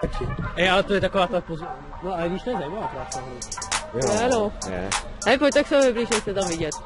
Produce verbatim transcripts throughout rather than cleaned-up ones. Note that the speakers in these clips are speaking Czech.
Ej, ale to je taková ta poz... No ale víš, to je zajímavá práce. Jo, no. Je. Hej, pojď, tak se vyblíž, se tam vidět.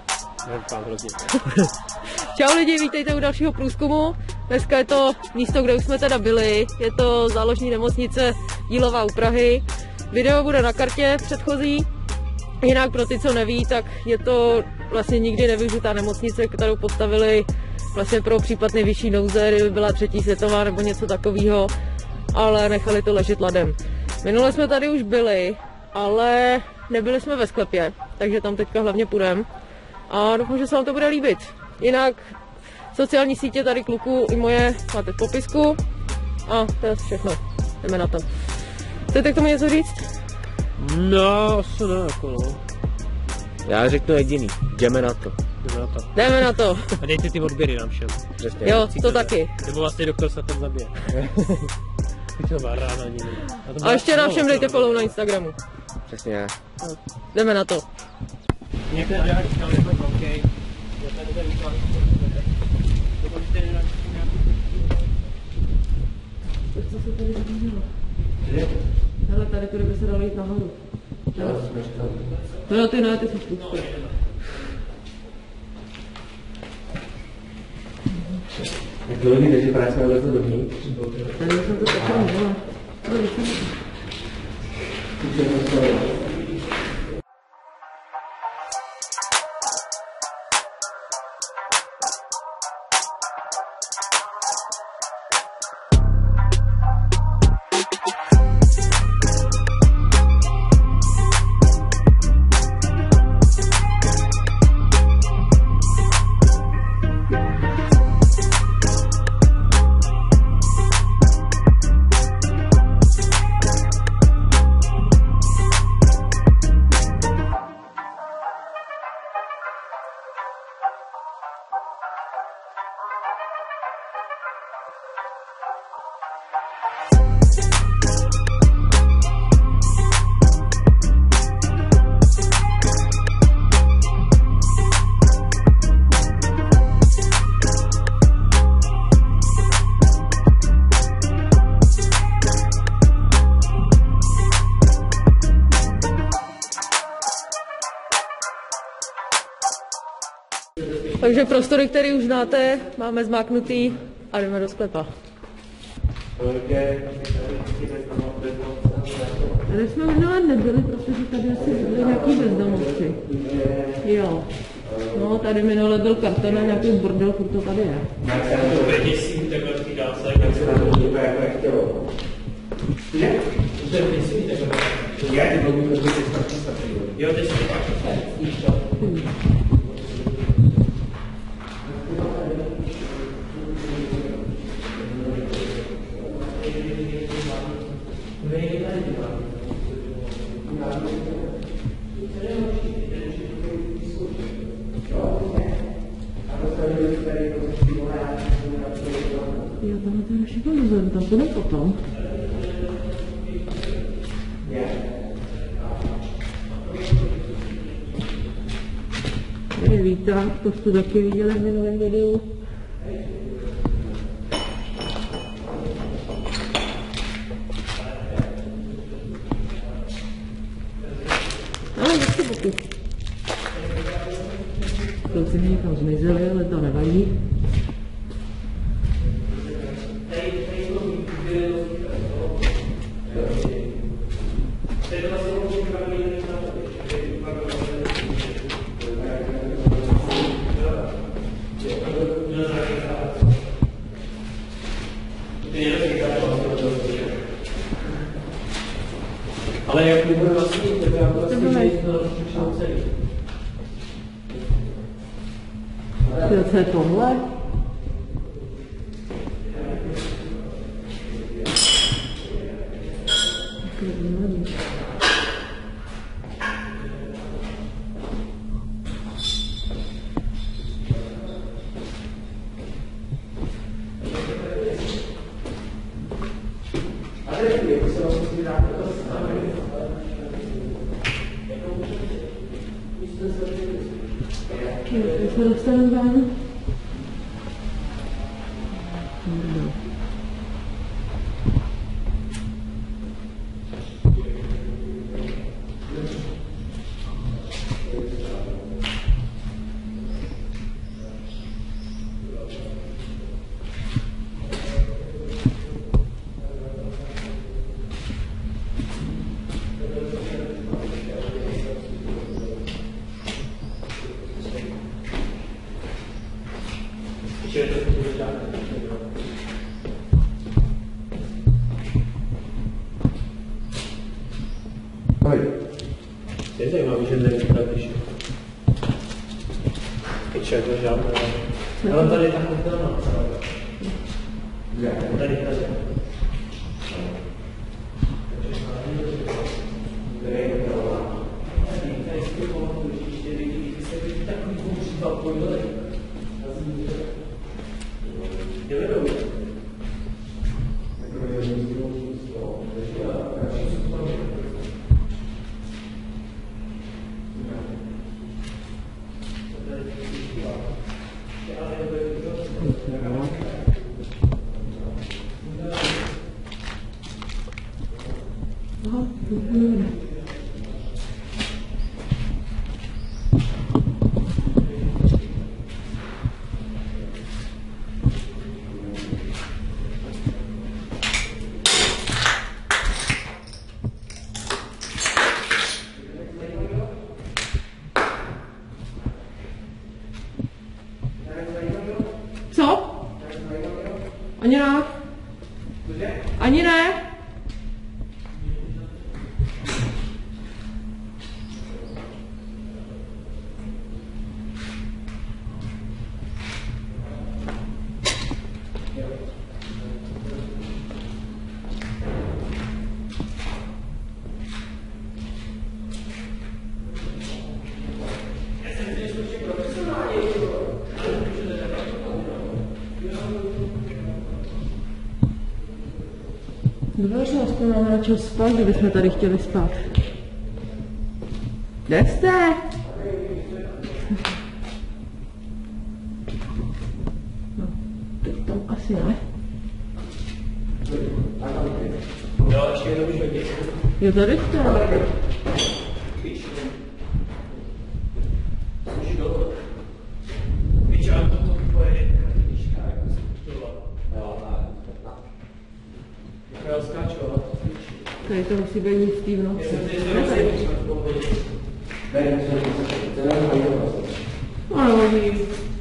Čau lidi, vítejte u dalšího průzkumu. Dneska je to místo, kde už jsme teda byli. Je to záložní nemocnice Jílová u Prahy. Video bude na kartě předchozí. Jinak pro ty, co neví, tak je to vlastně nikdy nevyužitá nemocnice, kterou postavili vlastně pro případ nejvyšší nouze, kdyby byla třetí světová nebo něco takového, ale nechali to ležet ladem. Minule jsme tady už byli, ale nebyli jsme ve sklepě, takže tam teďka hlavně půjdeme a doufám, že se vám to bude líbit. Jinak sociální sítě tady kluků i moje máte v popisku a to je všechno. Jdeme na to. Chcete k tomu něco říct? No, asi ne, jako no. Já řeknu jediný, jdeme na to. Jdeme na to. Jdeme na to. A dejte ty odběry nám všem. Přesně. Jo, to taky. Nebo vlastně doktor se tam zabije. To byla rána nikdy. A, a ještě nám všem dejte follow na Instagramu. Přesně. No. Jdeme na to. Někde dělat říkali, OK. Já tady tady říkám, co se tady zbížilo? Hele, tady tudy by se dalo jít nahoru. To jo, ty ne, ty jsi způsob. Jak dlouhý, takže právě jsme vlezli dovnitř. Tady jsem to taky neměla. Tady jsem to. Takže prostory, které už znáte, máme zmáknutý a jdeme do sklepa. Tady jsme možná nebyli, protože tady asi byli nějaký bezdomovci. Jo. No, tady minule byl karton a nějaký bordel, furt to tady je. Jo, tam to je všechno dozor, tam půjdem potom. Tady je výtah, to jste taky viděli v minulém videu. Ale ještě boku. Kluci mi někam zmizeli, ale to nevadí. Ale jak mi bude vlastně, tak já to vlastně nejít na rozpočnou celý. Co je tohle? Jak se dostaneme ven? Je zajímavý, že nevíte, když Piče, to žádné. Ale tady je ta kotelná celá. Tady, tady. Co? Ani ne. Ani ne. Dobře, aspoň máme na čas spát, kdybychom tady chtěli spát. Kde jste? No, teď tam asi ne. Jo, ještě jednou už hodně. Jo, tady jste. Tady to musí být jistý v noci. Ano, nevím.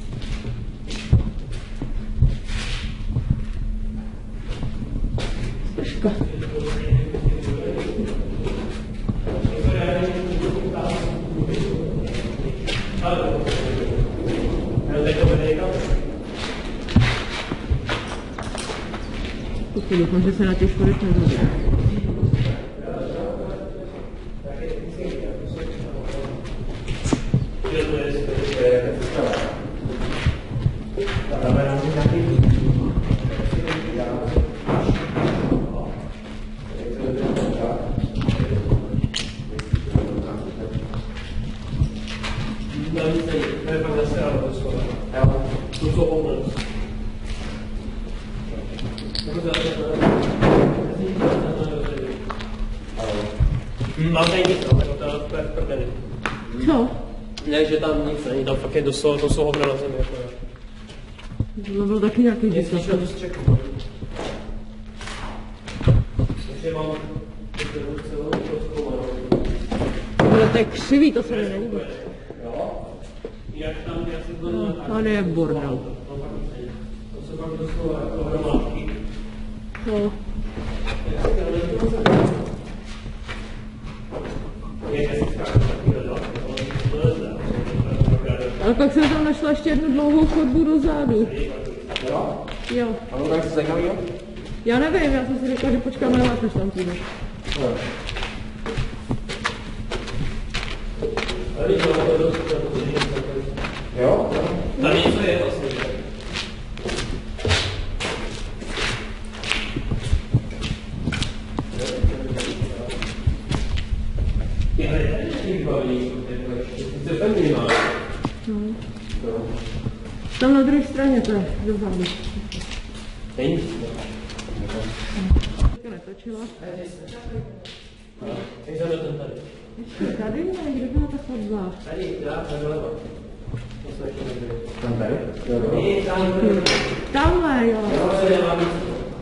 Troška. Pokud doufám, že se na těch schodech nezabije. Mám tady nic, no, tak to je v prdeli. Co? Ne, že tam nic není, tam fakt je doslova, to jsou hovna na zemi, jako jo. To byl taky nějaký Nic díl. ničeho z čeku. Takže mám celou rozkoumanou. Ale to je křivý, to se mi nelíbí. Jo? Jak tam, já jsem to No, tady je bordel. To se pak doslova jako hromádky. No. Ale pak jsem tam našla ještě jednu dlouhou chodbu dozadu. Jo? Jo. A ono tak se zajímavý, jo? Já nevím, já jsem si řekla, že počkáme na vás, než tam půjde. Jo? Tady něco je vlastně. No. Tam na druhé straně to je dozadu. Není? To netočila. Jak jsem ten tady? Ještě tady ne, kde byla ta chodba? Tady, já, tady leva. Tam tady? Ne, tam. Tamhle, jo. Jo, tady nemám nic.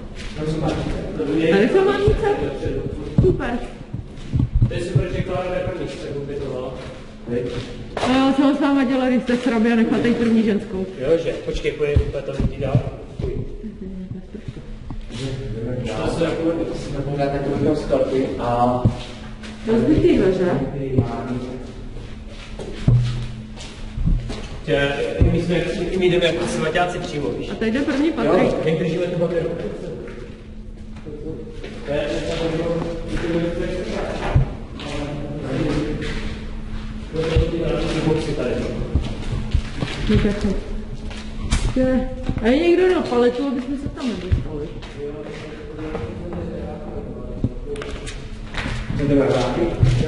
Tady jsou mamice? Super. Tady si proč řekla, že první se ubytovala. A jo, co s váma dělat, když jste srabě a necháte jí první ženskou? Jo, že? Počkej, pojď, úplně to lidí dál. To se jako Napovědat takového skalky a Rozbitý dveře. Že my jsme, my jdeme jako svaťáci přímo, víš? A tady jde první patrik. Jo, jak držíme tu bateru. To je boxy tady. A je někdo na paletu, aby jsme se tam nedostali. Jdeme na záky?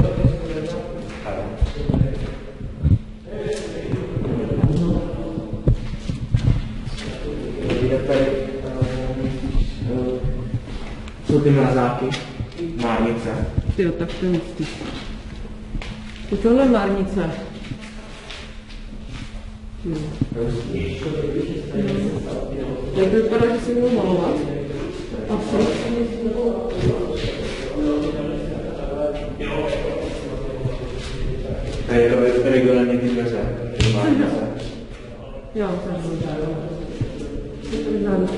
Jsou ty mrazáky, márnice. Tyjo, tak to je hustý. To tohle je márnice. Jak to vypadá, že si budou malovat? Asi. Tady je to regulárně ty dveře. Jo, to je dobré.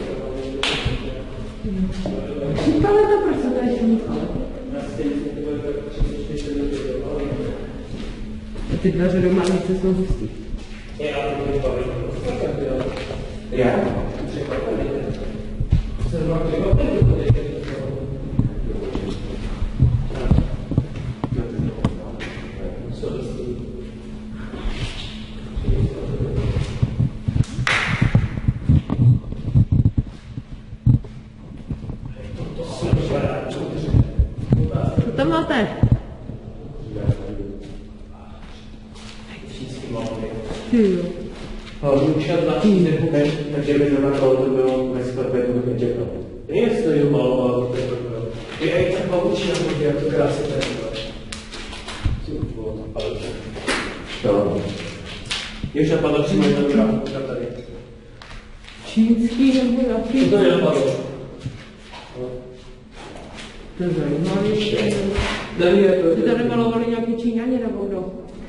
Říkáme to, proč se to ještě nic ale. Ty dveře do márnice jsou hustý. Já? Co tam máte? Ty jo. Takže by zrovna to bylo ve sklepě, to by čekal. Jestli to je maloval, to je to bylo. Je i ta pavučina, jak to krásně tady bylo. To. Jež napadlo přímo jedna dobrá tady. Čínský nebo jaký? To to nenapadlo. To je zajímavý. Tady je to. Ty tady malovali nějaký Číňani nebo kdo?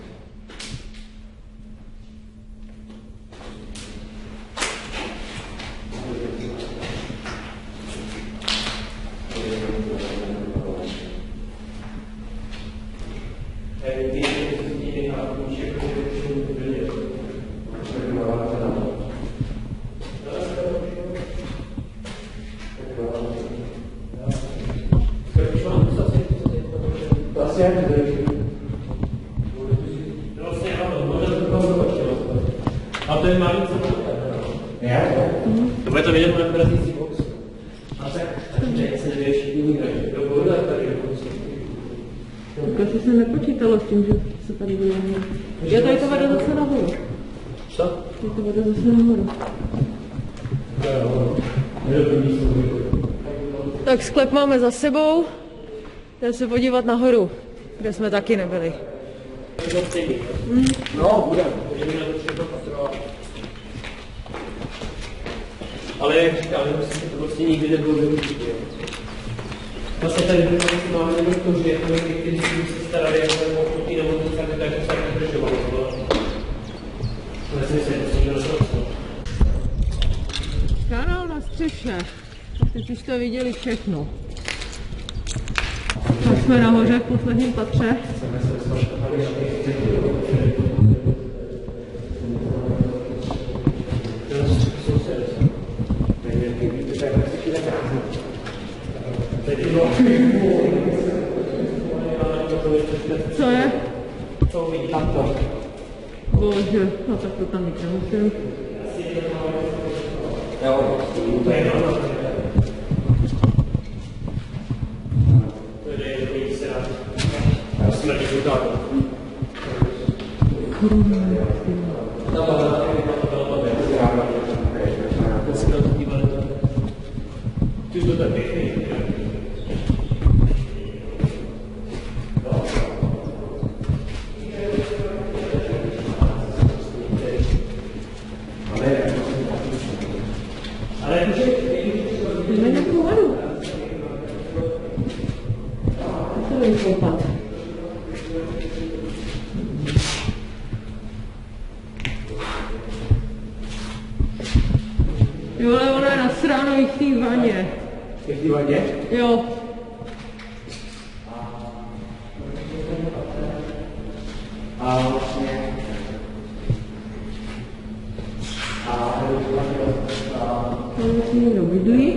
A to je márnice. Já? To bude to vidět na brazilský box. A tak, takže se nevěš jiný graž. Do boda tady dokonce. Tak asi se nepočítalo s tím, že se tady bude mít. Já tady to vede zase nahoru. Co? Tady to vede zase nahoru. Tak sklep máme za sebou. Jdeme se podívat nahoru, kde jsme taky nebyli. Hmm. No, budeme. Můžeme na to všechno patrovat. Ale jak říkám, že to prostě nikdy nebylo využitý. Vlastně tady máme jenom to, že někteří se starali jako o ty nemocnice, takže se nedržovalo. Ale si myslím, že to rozhodl. Kanál na střeše. Teď už to viděli všechno. Tak jsme nahoře v posledním patře. Co je? Bože, no tak to tam mít nemusím. Jo, to je ono. Smrti utáhl. Ty jsi to tak pěkný. Ale jakože... Jdeme nějakou vodu. To bude koupat. Jo, ale ona je nasráno i v té vaně. Je v té vaně? Jo. A vlastně... A tady si někdo bydlí.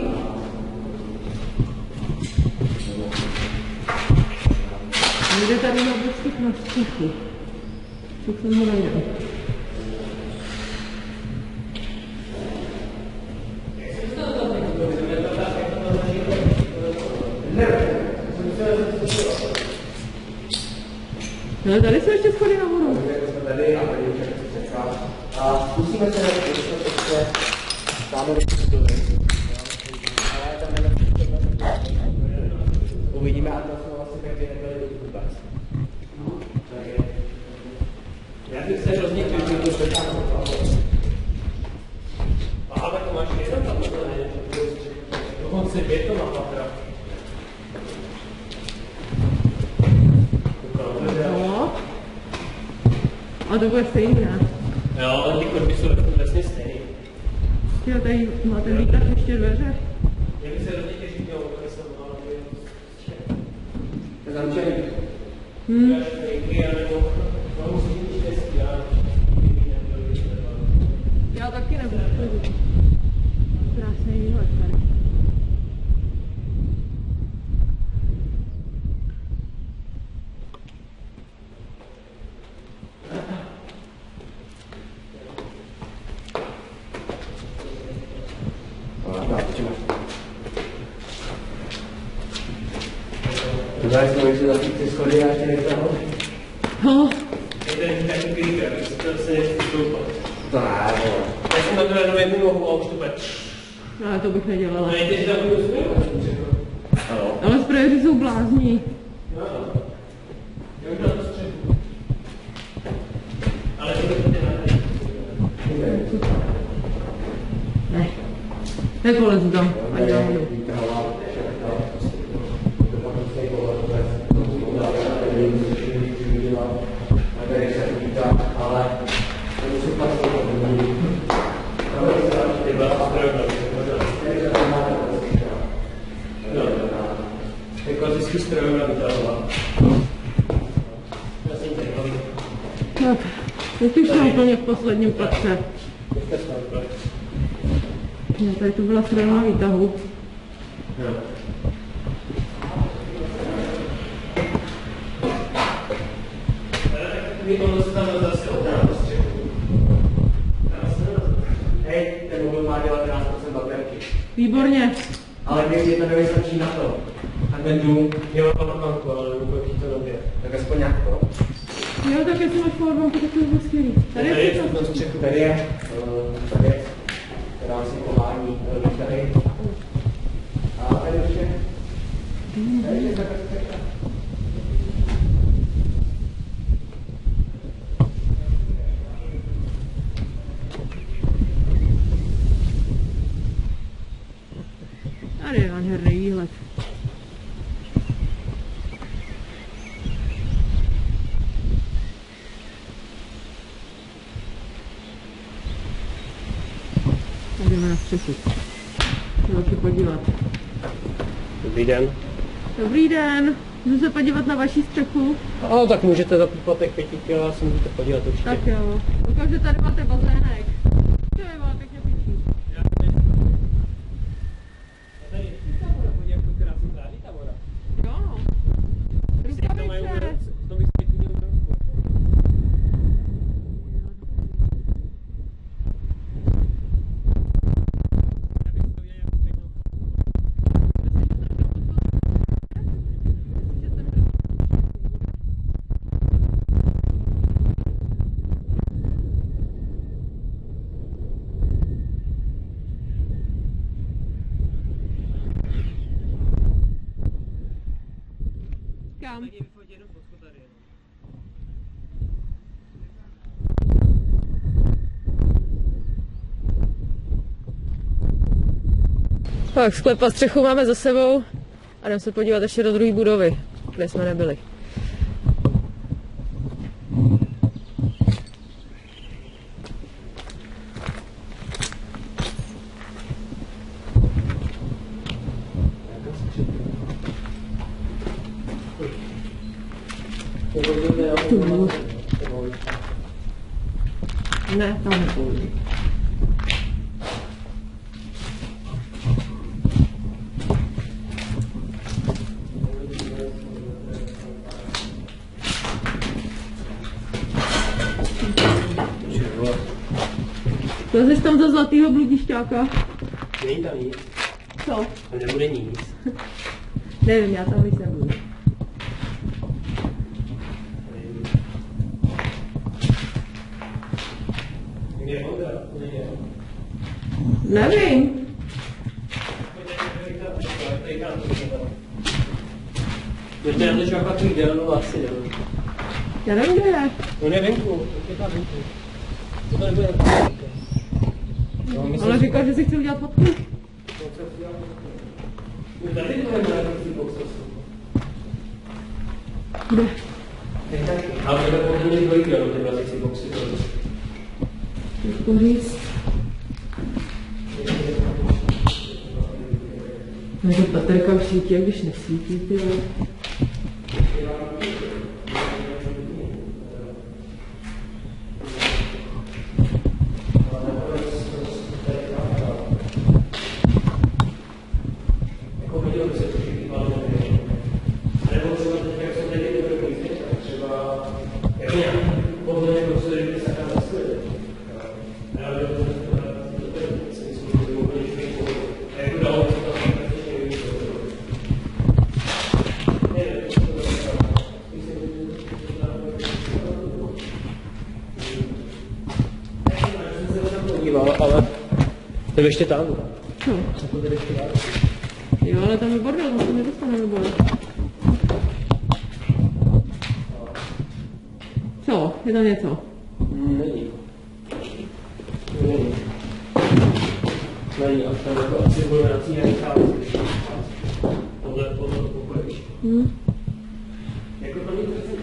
Jde tady na bezpěch na střechu. Tak jsem ho najde. No, tady jsou ještě schody nahoru. Tady a tady už je přecká. A zkusíme se najít, když jsme prostě dáme do kustory. Ale tam nelepší. Uvidíme a to jsme vlastně taky nebyli vůbec. Já bych se hrozně chtěl, že to je tak. A tak to máš jenom tam, dokonce dvě to má patra. No. A to bude stejný, ne? Jo, ale ty korby jsou vlastně stejný. Jo, tady máte výtah ještě dveře. Já bych se hrozně těžil, že ho jsem mal, To je zamčený. Hmm. já štrejky, anebo mám musím mít štěstí, já Já taky nebudu. Krásný výhled tady. Tady jsme ještě za ty schody a ještě nejsou. No, je ten takový krát, to se nechci stoupat. To ne, vole. Já jsem nabil jenom jednu nohu a už to bude. ale to bych nedělala. No jde, že takový uspěl. Ano. Ale sprayeři jsou blázní. No, já už na to střechu. Ale to je na Ne. Nepolezu tam. Ať nahoru. Klasický strojová vytáhla. Tak, teď už jsme úplně v posledním patře. No, tady to byla strojová výtahu. Hej, ten mobil má devatenáct procent baterky. Výborně. Ale mě je to nevystačí na to. A ten dům, Já mám pamatku, ale vůbec to době. tak aspoň nějak to. Jo, tak jestli máš powerbanku, tak to je skvělý. Tady Tady je je všechno. na střechu. Tady je, eh, tady je, která si pování, tady. A tady už je. Tady je takhle střecha. Tady je nádherný výhled. Jdeme na střechu. Jdeme se podívat. Dobrý den. Dobrý den. Jdu se podívat na vaši střechu. No, tak můžete za poplatek pěti kilo, já se můžete podívat určitě. Tak jo. Doufám, že tady máte bazének. To je vám pěkně píčí. Já tady, ta voda, podívej, jak to krásně září ta voda. Jo, no. Rukavice. To bych si měl trošku. Já bych to věděl, jak pěknou. Kam? Lidi vyfotí jenom fotku tady jenom. Tak, sklep a střechu máme za sebou a jdeme se podívat ještě do druhé budovy, kde jsme nebyli. Ne, tam nepůjdu. To jsi tam za zlatýho bludišťáka? Není tam nic. Co? Tam nebude nic. Nevím, já tam víc nebudu. Kde je Ondra? Nevím. Protože já než jaká tu jídelnu asi nevím. Já nevím, kde je. No ne venku, to je tam venku. To nebude no, myslím, Ale říkal, že si chci udělat fotku. No tady to je mravencí boxerství. Kde? Ale to je podle mě dvojí jídelnu, ty mravencí boxy. Těžko říct. No to baterka už svítí, jak když nesvítí, ty jo. Ale to je ještě tam. Co? Jo, ale tam je bordel, tam se nedostane nebo ne? Co? Je tam něco? Není. Není. Není, a tam jako asi bude vrací nějaký chávci. Podle, podle to pokojíš. Hm? Jako to není přesně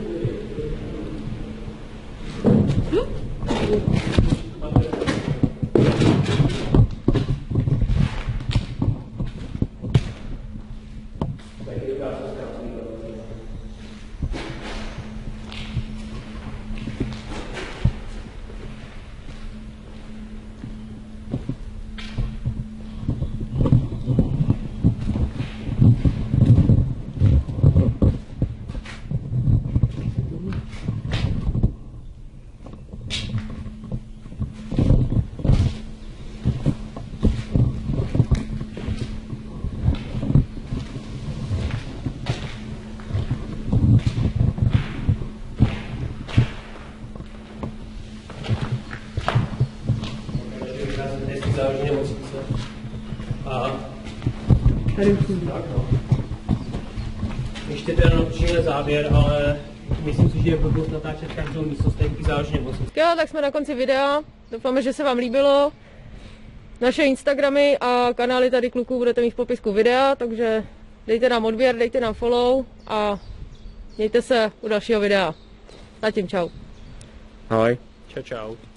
záleží nemocnice. A Tady už jsem. tak no. Ještě teda natočíme závěr, ale myslím si, že je blbost natáčet každou místnost té záleží nemocnice. Jo, tak jsme na konci videa. Doufáme, že se vám líbilo. Naše Instagramy a kanály tady kluků budete mít v popisku videa, takže dejte nám odběr, dejte nám follow a mějte se u dalšího videa. Zatím čau. Ahoj. Čau, čau.